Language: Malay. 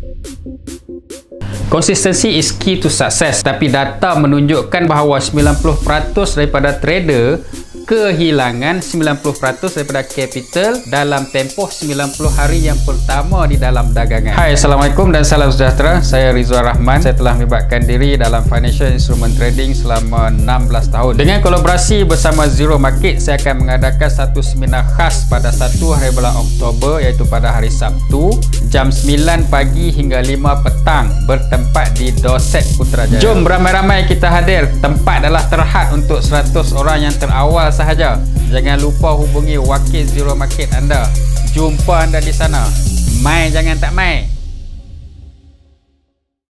Konsistensi is key to success, tapi data menunjukkan bahawa 90% daripada trader kehilangan 90% daripada capital dalam tempoh 90 hari yang pertama di dalam dagangan. Hai, Assalamualaikum dan salam sejahtera. Saya Rizwan Rahman. Saya telah melibatkan diri dalam financial instrument trading selama 16 tahun. Dengan kolaborasi bersama Zero Market, saya akan mengadakan satu seminar khas pada 1 hari bulan Oktober, iaitu pada hari Sabtu jam 9 pagi hingga 5 petang, bertempat di Dorset Putrajaya. Jom beramai-ramai kita hadir. Tempat adalah terhad untuk 100 orang yang terawal sahaja. Jangan lupa hubungi wakil Zero Market anda. Jumpa anda di sana. Mai jangan tak mai.